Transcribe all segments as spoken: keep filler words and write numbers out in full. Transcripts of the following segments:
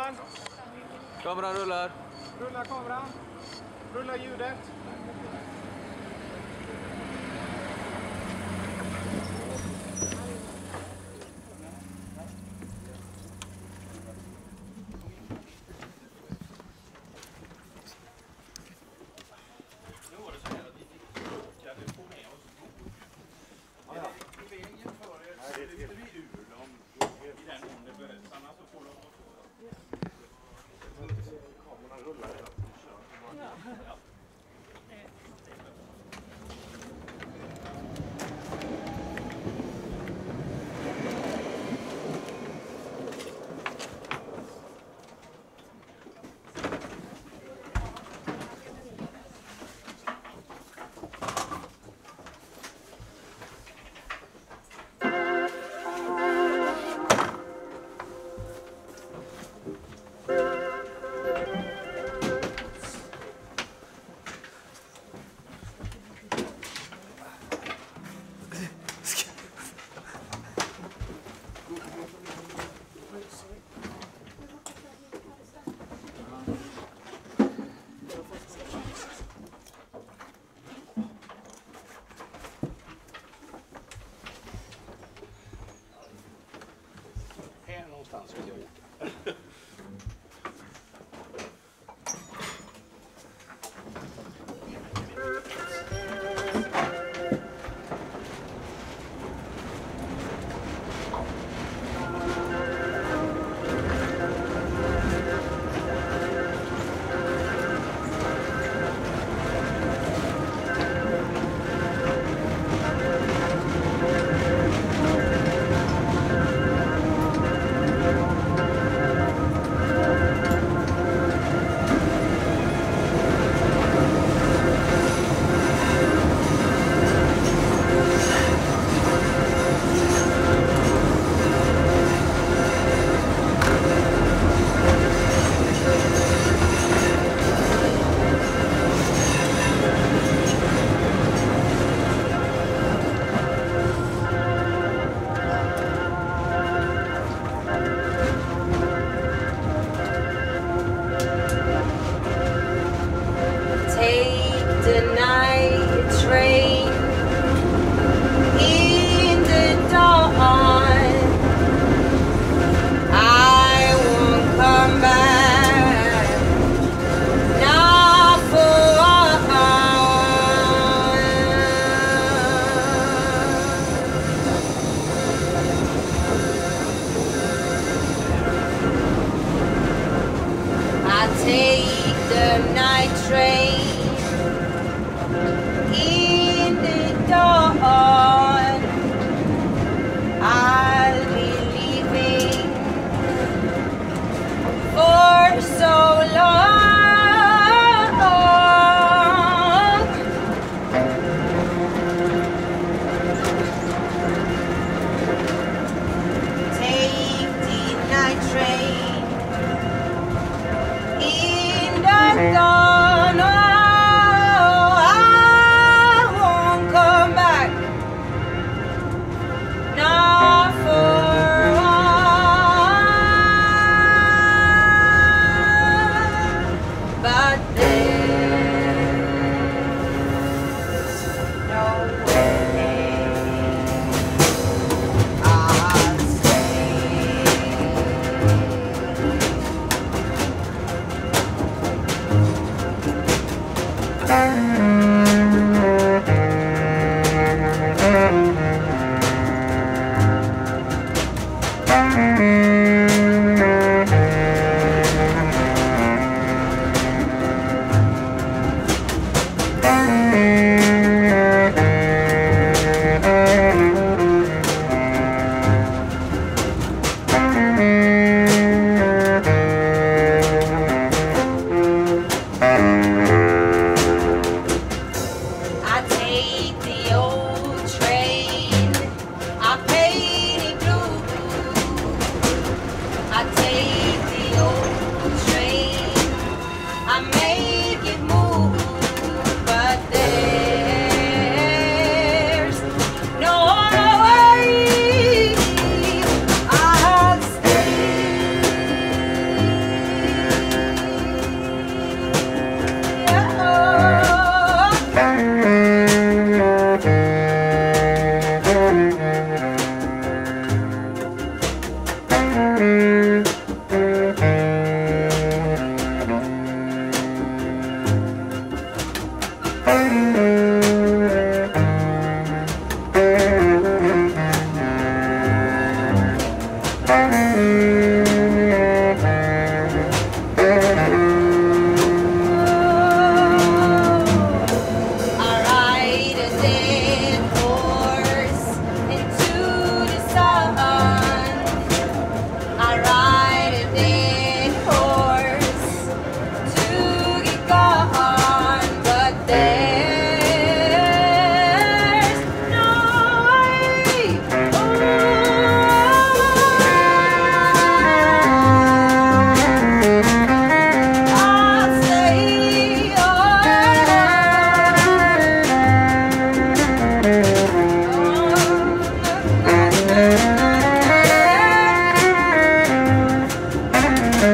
kameran. Kameran rullar. Rulla kameran. Rulla ljudet. In the dawn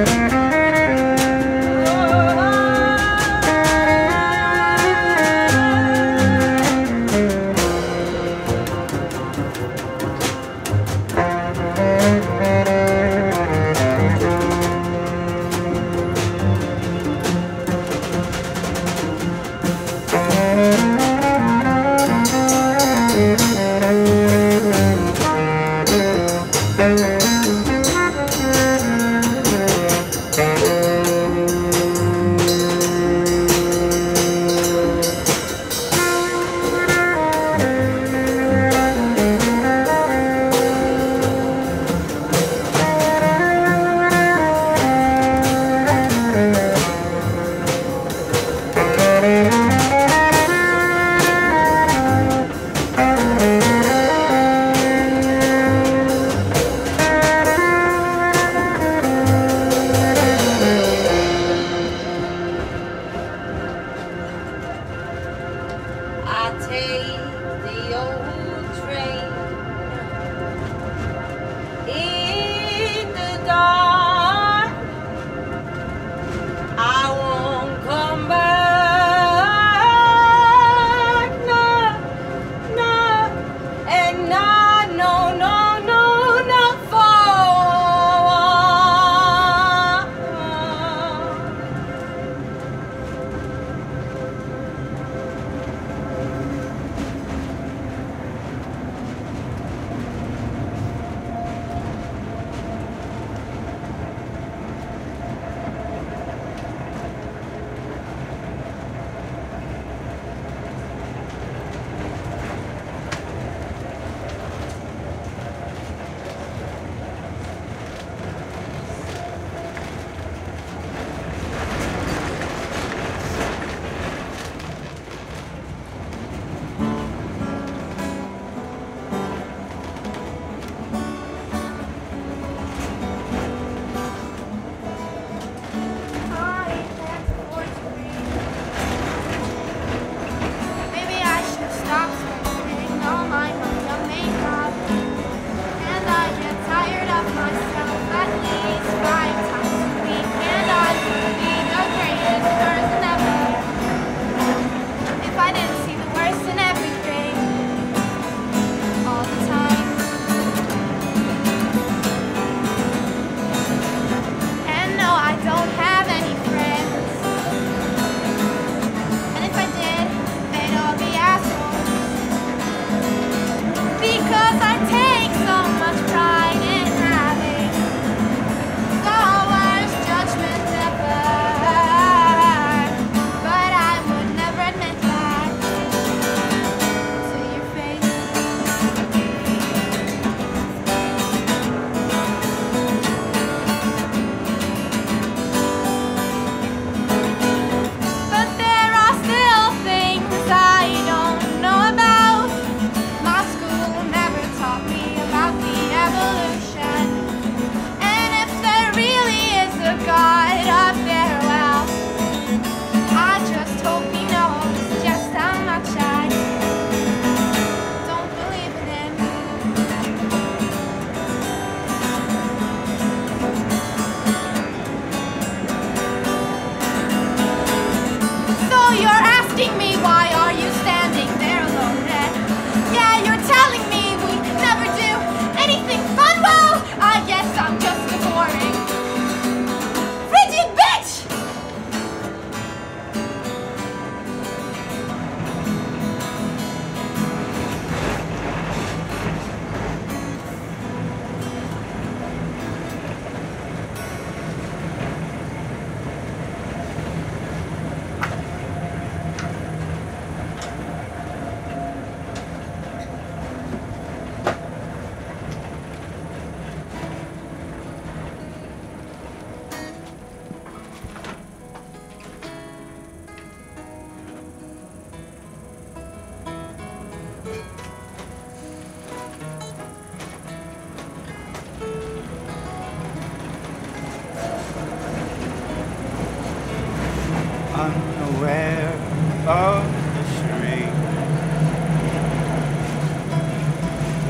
unaware of the street,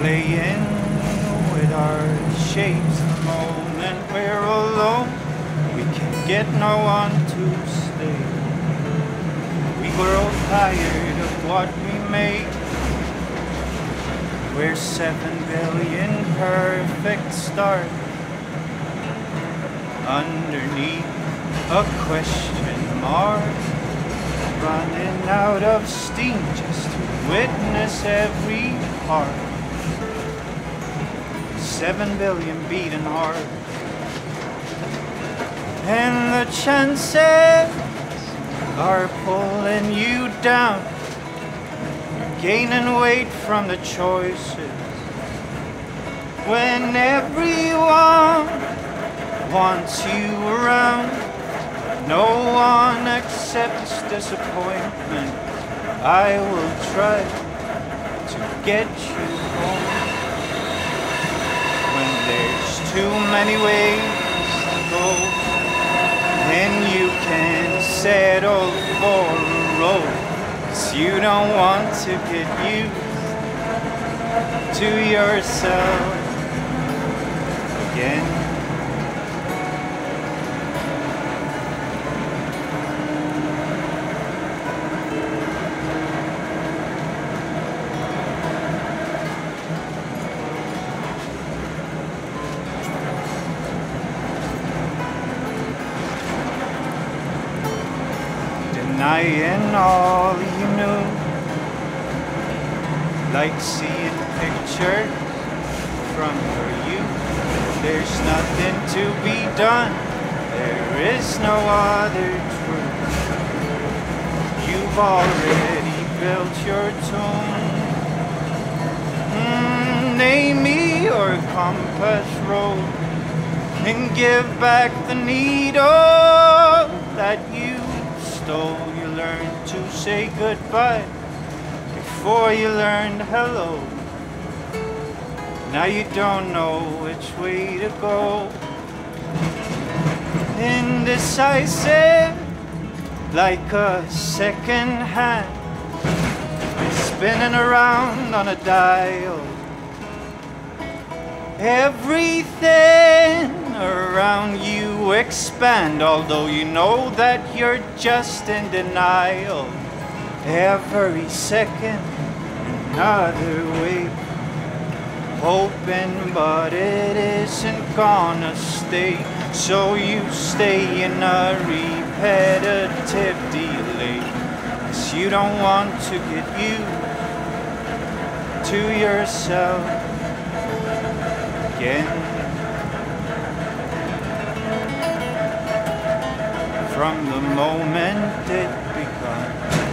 playing with our shapes the moment we're alone get no one to stay. We grow tired of what we make. We're seven billion perfect stars underneath a question mark, running out of steam just to witness every heart. Seven billion beating hearts, and the chances are pulling you down. You're gaining weight from the choices when everyone wants you around. No one accepts disappointment. I will try to get you home when there's too many ways to go, and you can settle for a road, 'cause you don't want to get used to yourself again. Denying all you knew, like seeing pictures from your youth. There's nothing to be done, there is no other truth. You've already built your tomb. Mm, name me your compass road and give back the needle that you stole. You learned to say goodbye before you learned hello. Now you don't know which way to go. Indecisive, like a second hand, spinning around on a dial. Everything around you expand, although you know that you're just in denial. Every second another way, hoping but it isn't gonna stay. So you stay in a repetitive delay, 'cause you don't want to get used to yourself again. From the moment it begun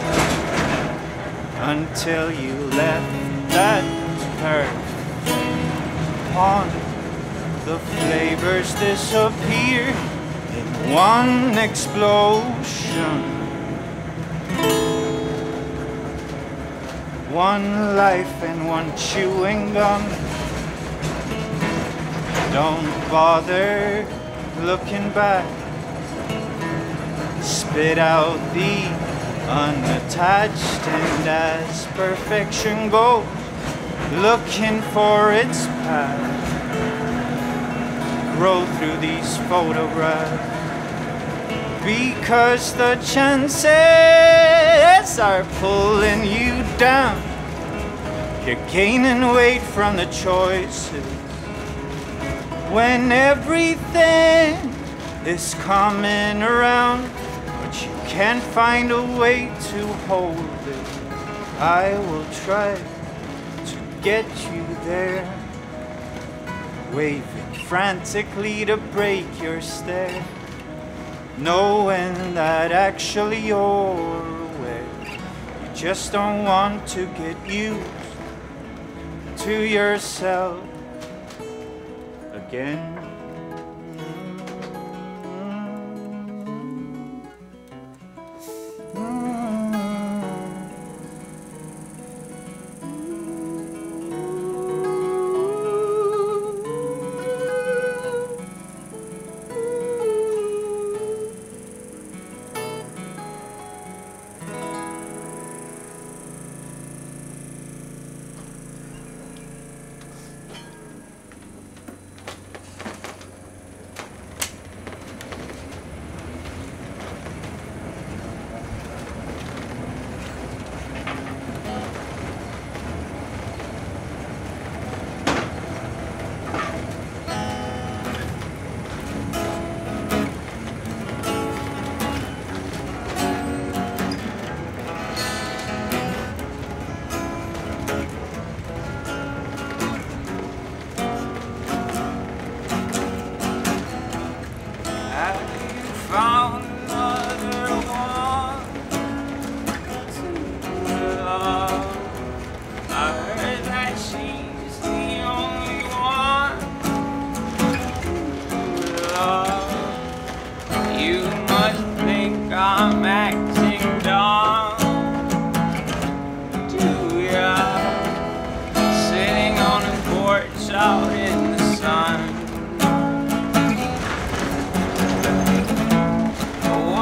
until you left that earth, on the flavors disappear in one explosion. One life and one chewing gum. Don't bother looking back. Spit out the unattached, and as perfection goes, looking for its path. Grow through these photographs, because the chances are pulling you down. You're gaining weight from the choices when everything is coming around, but you can't find a way to hold it. I will try to get you there, waving frantically to break your stare, knowing that actually you're aware. You just don't want to get used to yourself again.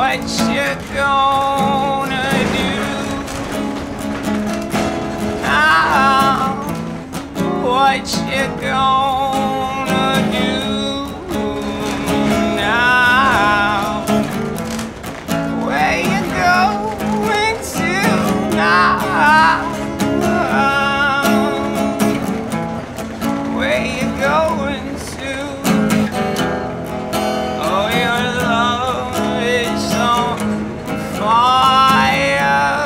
what you gonna do now? What you gonna do now? Where you going to now? Where you going to? Oh, your love is on fire.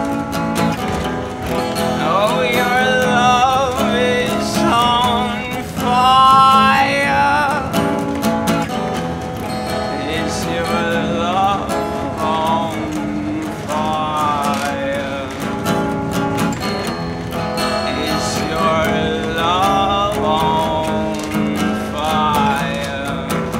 Oh, your love is on fire. Is your love on fire? Is your love on fire?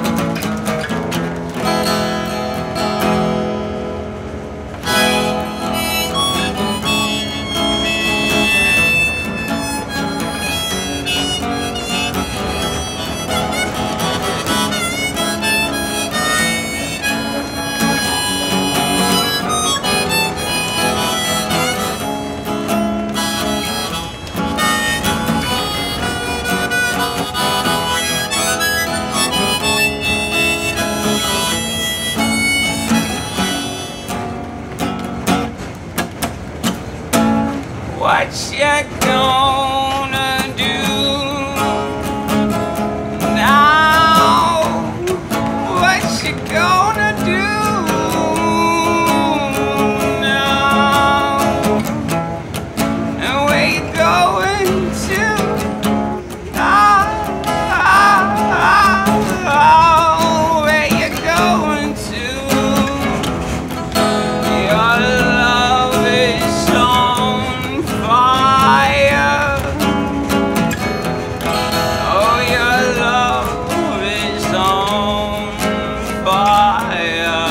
What you gonna do now? What you gonna do now? And where you going to now? Where you going to? Your love is on fire. Oh, your love is on fire.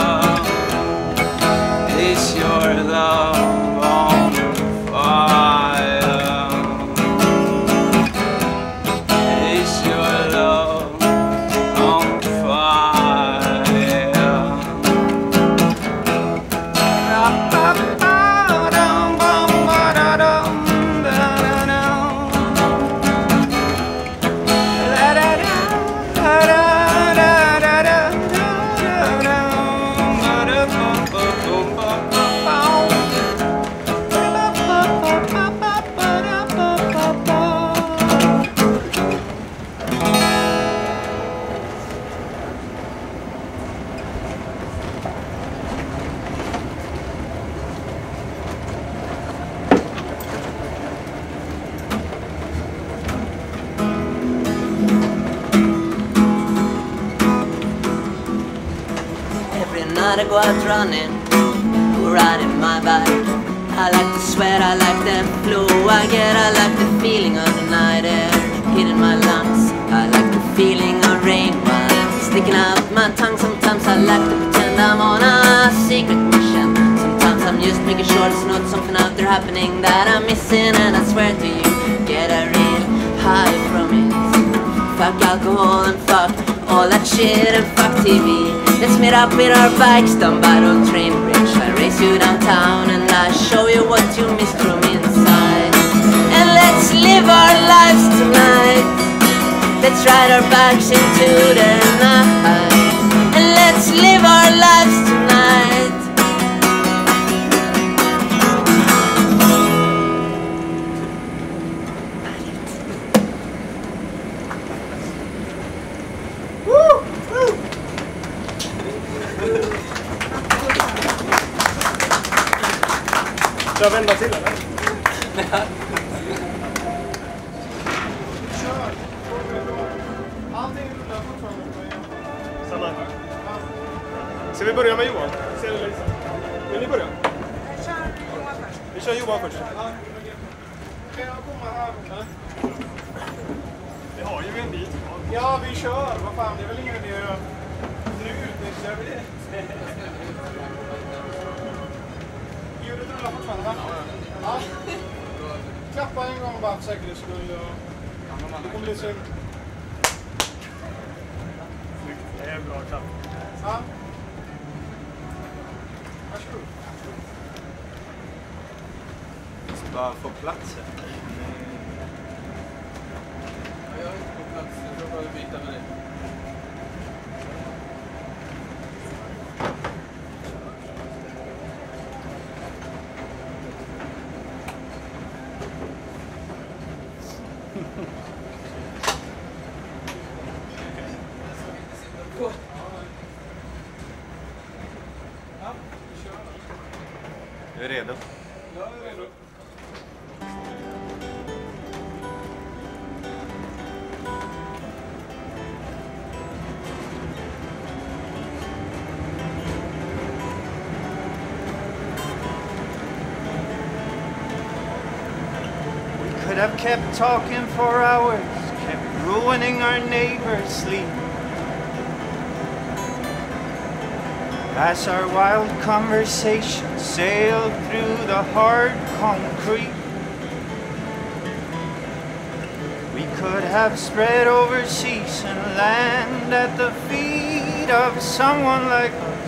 Is your love on fire? Is your love on Every night I go out running, go riding my bike. I like the sweat, I like the flow I get. I like the feeling of the night air hitting my lungs. I like the feeling of rain while sticking out my tongue. Sometimes I like to pretend I'm on a secret mission. Sometimes I'm just making sure there's not something out there happening that I'm missing. And I swear to you, get a real high from it. Fuck alcohol and fuck all that shit and fuck T V. Let's meet up with our bikes down by the train bridge. I race you downtown and I show you what you missed from inside. And let's live our lives tonight. Let's ride our bikes into the night. And let's live our lives tonight. Ska jag vända till eller? Kör! Allting rullar fortfarande. Samma. Ska vi börja med Johan? Ser du Lisa? Vill ni börja? Jag kör Johan först. Vi kör Johan först. Ja. Kan jag komma här? Vi har ju en bit. Ja, vi kör. Vad fan, det är väl ingen idé att göra. Nu utnyttjar vi det. Ljudet rullar fortfarande, va? Ja. Klappa en gång bara för säkerhets skull. Det kommer bli så... Det är bra klapp. Ja. bara få platser. Jag är inte på plats, jag får bara byta med dig. Du är redo? Jag är redo. Could have kept talking for hours, kept ruining our neighbor's sleep. As our wild conversation sailed through the hard concrete, we could have spread overseas and land at the feet of someone like us.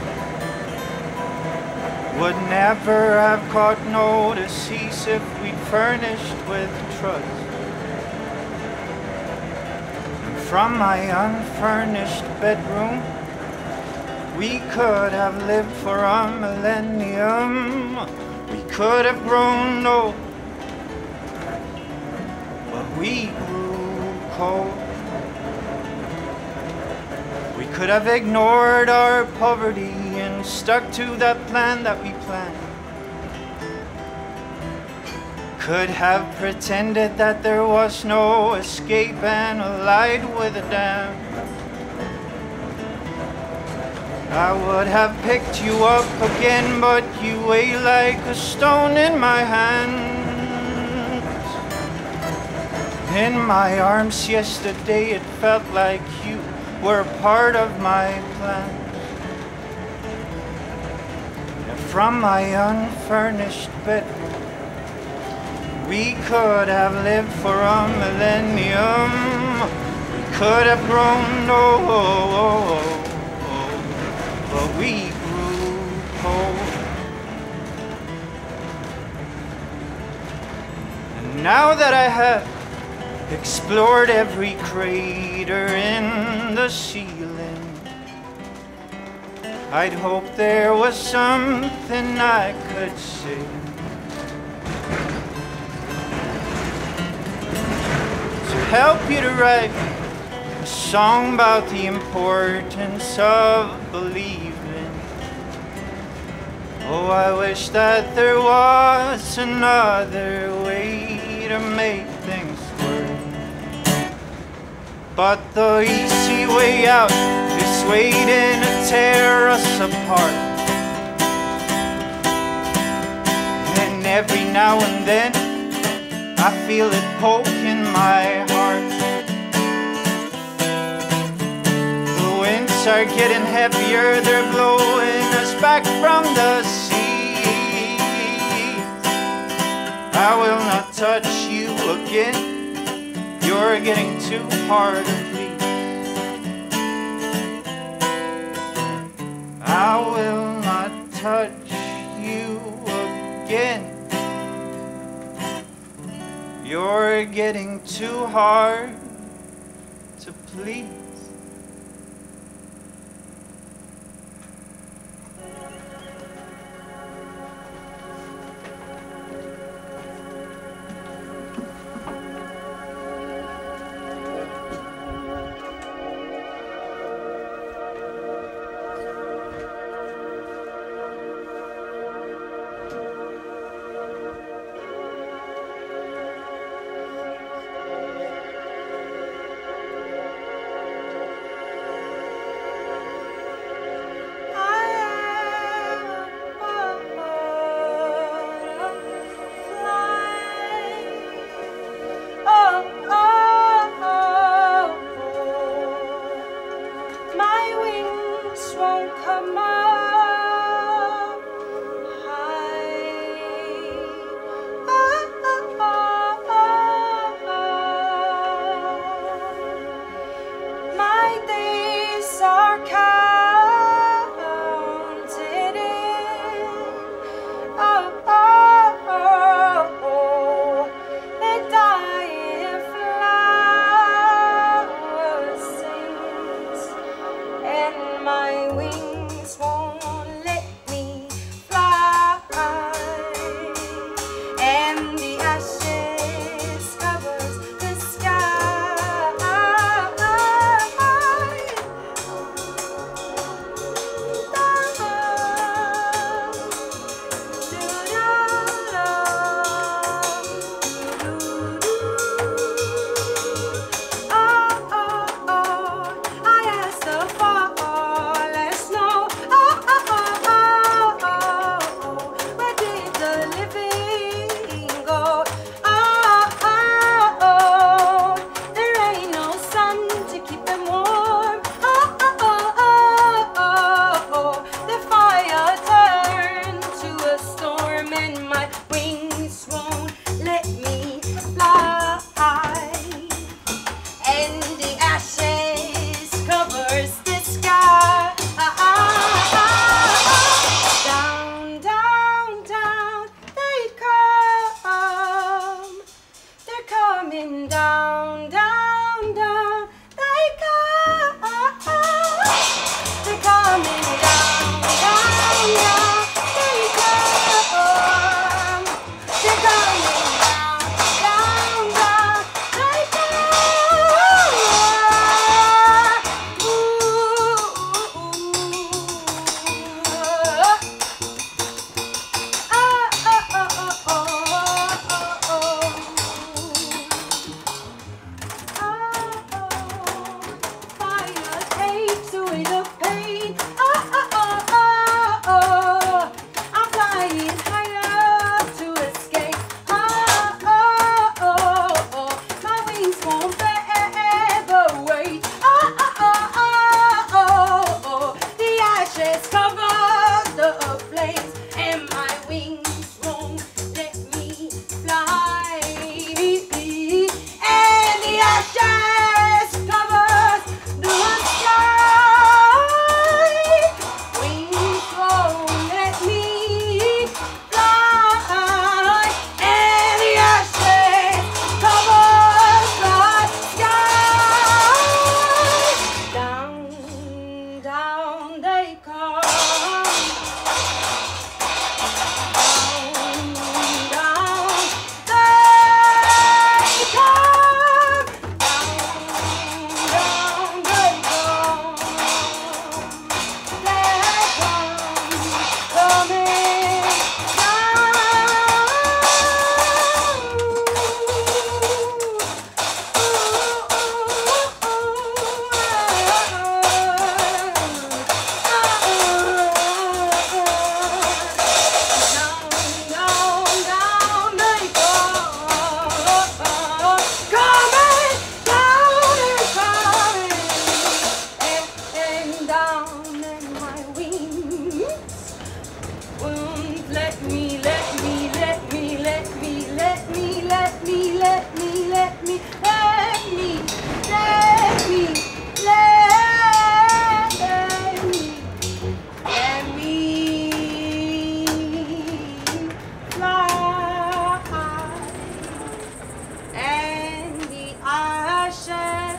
Would never have caught notice if we'd furnished with trust. And from my unfurnished bedroom, we could have lived for a millennium. We could have grown old, but we grew cold. We could have ignored our poverty and stuck to that plan that we planned. Could have pretended that there was no escape and lied with a dam. I would have picked you up again, but you weigh like a stone in my hands. In my arms yesterday it felt like you were part of my plan. And from my unfurnished bedroom, we could have lived for a millennium. We could have grown old, but we grew cold. And now that I have explored every crater in the ceiling, I'd hope there was something I could say to help you to write a song about the importance of believing. Oh, I wish that there was another way to make things work. But the easy way out is waiting to tear us apart. And every now and then I feel it poke in my heart. The winds are getting heavier, they're blowing us back from the sea. I will not touch you again, you're getting too hard to please. I will not touch you again, you're getting too hard to please. Oh, oh, oh, oh. covers the flames, and my wings won't let me fly. And the ashes covers the sky. Wings won't let me fly. And the ashes covers the sky. Down, down they come. Down, down they come. Down, down they come. They come, coming let me, let me, let me, let me, let me, let me, let me, let me, let me, let me, let me, let me fly. And the ashes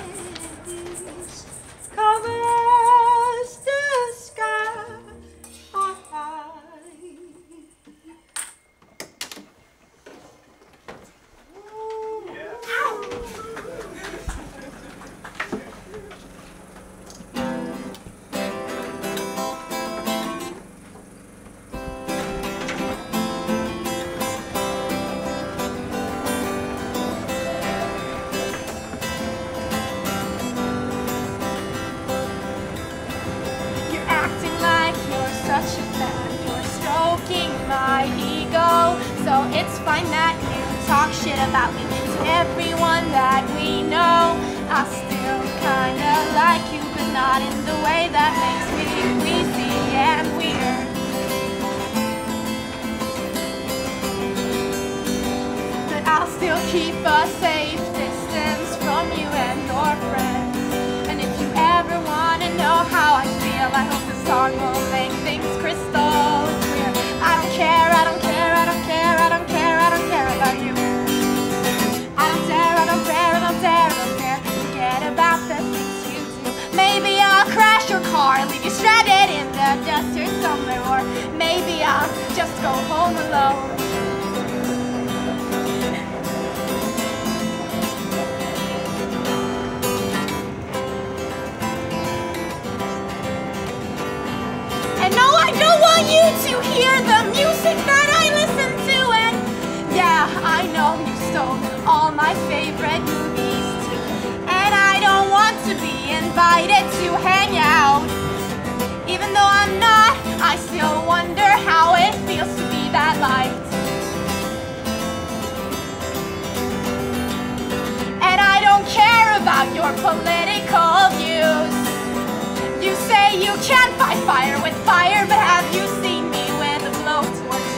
covers the sky. You're acting like you're such a fan. You're stroking my ego. So it's fine that you talk shit about me to everyone that we know. I still kinda like you, but not in the way that makes me queasy and weird. But I'll still keep a safe distance from you and your friends. And if you ever wanna know how I feel, I hope this song will make things crystal clear. I don't care, I don't care, I don't care, I don't care, I don't care about you. I don't dare, I don't dare, I don't dare, I don't dare forget about the things you do. Maybe I'll crash your car, leave you stranded in the desert somewhere, or maybe I'll just go home alone. And no, I don't want you to hear the music that I listen to. And yeah, I know you stole all my favorite movies too. And I don't want to be invited to hang out. Even though I'm not, I still wonder how it feels to be that light. And I don't care about your political views. You say you can't fight fire with fire, but have you seen me with a blowtorch?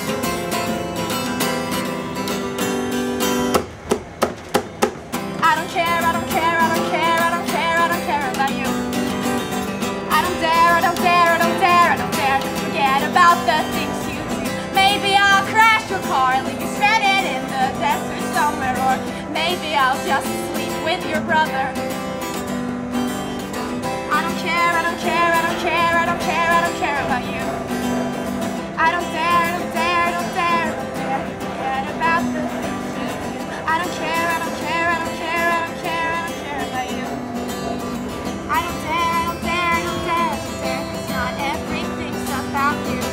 I don't care, I don't care, I don't care, I don't care, I don't care about you. I don't dare, I don't dare, I don't dare, I don't dare forget about the things you do. Maybe I'll crash your car, leave you stranded in the desert somewhere, or maybe I'll just sleep with your brother. I don't care, I don't care, I don't care, I don't care, I don't care about you. I don't dare, I don't dare, I don't dare, I don't dare forget about the things you do. I don't care, I don't care, I don't care, I don't care, I don't care about you. I don't dare, I don't dare, I don't dare, I don't dare, 'cause not everything's about you.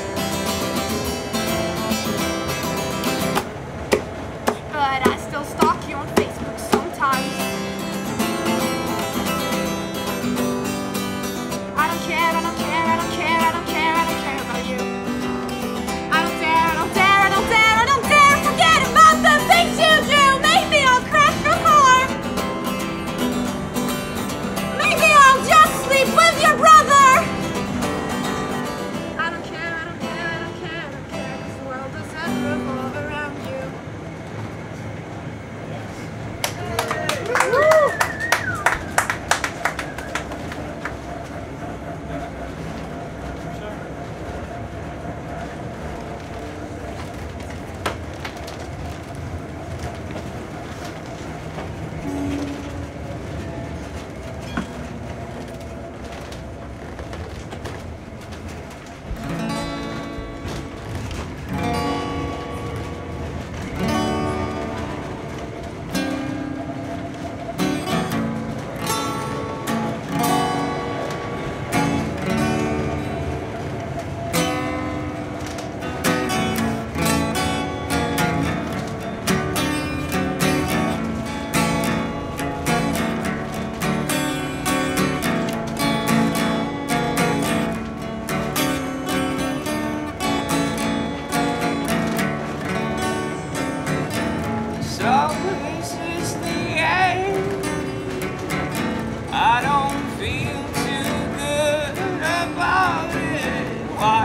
But I still stalk you on Facebook sometimes. I don't care, I don't care, I don't care, I don't care,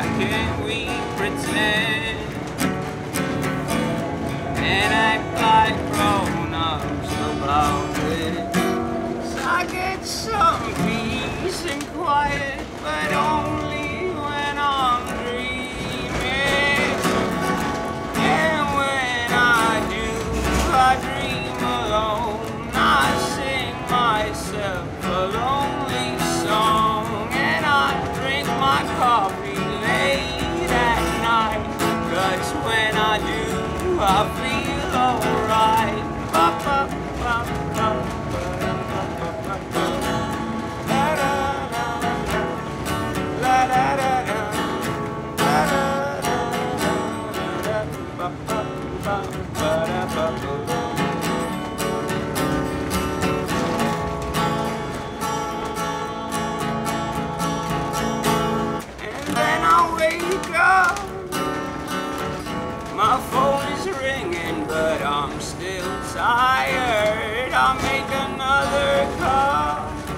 Why can't we pretend and act like grown-ups about this? I get some peace and quiet, but only when I'm dreaming. And when I do, I dream alone. I sing myself a lonely song, and I drink my coffee late at night. 'Cause when I do, I feel alright. Ba, ba, ba, ba, ba, ba, ba, ba, ba. La, da, da, da. La, da, da, da. La, da, da, da, da. Ba, ba, ba, ba, da, ba, ba. My phone is ringing, but I'm still tired. I'll make another call.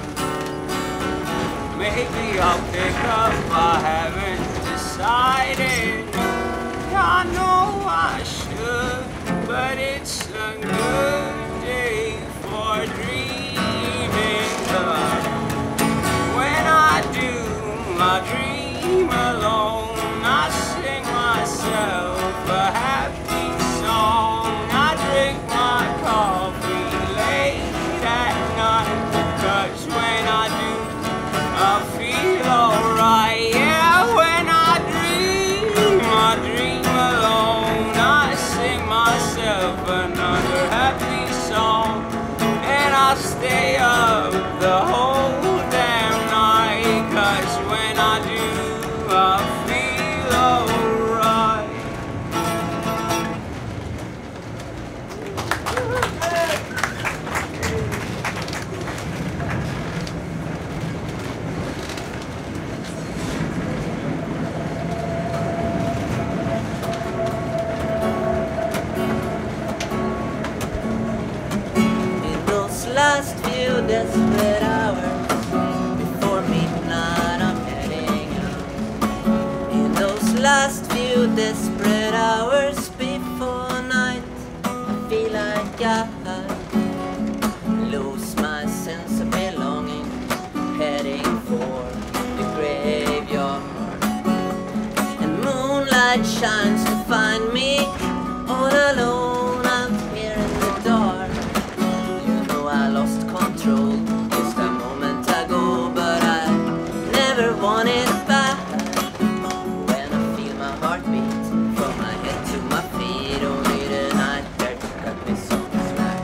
Maybe I'll pick up, I haven't decided. I know I should, but it's a good day for dreaming. But when I do, I dream alone. I sing myself a happy song. I drink my coffee late at night. 'Cause when I do, I feel alright. Yeah, when I dream, I dream alone. I sing myself another happy song, and I stay up the whole damn night. 'Cause when I do, I feel alright. Last few desperate hours before midnight I'm heading out. In those last few desperate hours before night, I feel like I lose my sense of belonging, heading for the graveyard. And moonlight shines to find me all alone out here in the dark. I lost control just a moment ago, but I never want it back. When I feel my heartbeat from my head to my feet, only the night there to cut me some slack.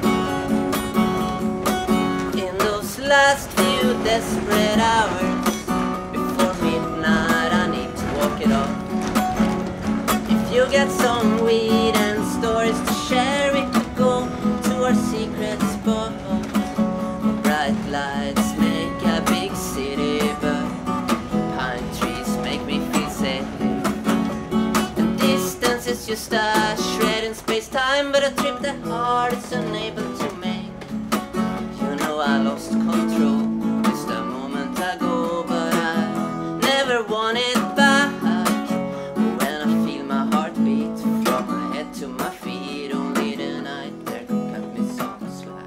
In those last few desperate hours before midnight, I need to walk it off. If you get some weed and stories to share, we could go to our secret spot. Bright lights make a big city, but pine trees make me feel safe. And distance is just a shred in space-time, but a trip the heart is unable to make. You know I lost control just a moment ago, but I never want it back. When I feel my heartbeat from my head to my feet, only the night there could cut me some slack.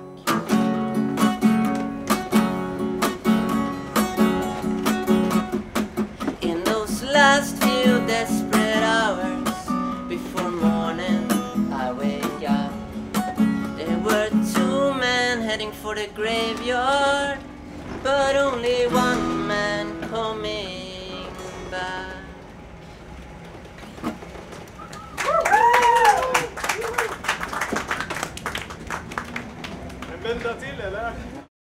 In those last few desperate hours before morning I wake up, there were two men heading for the graveyard, but only one man coming back. Vänta till eller?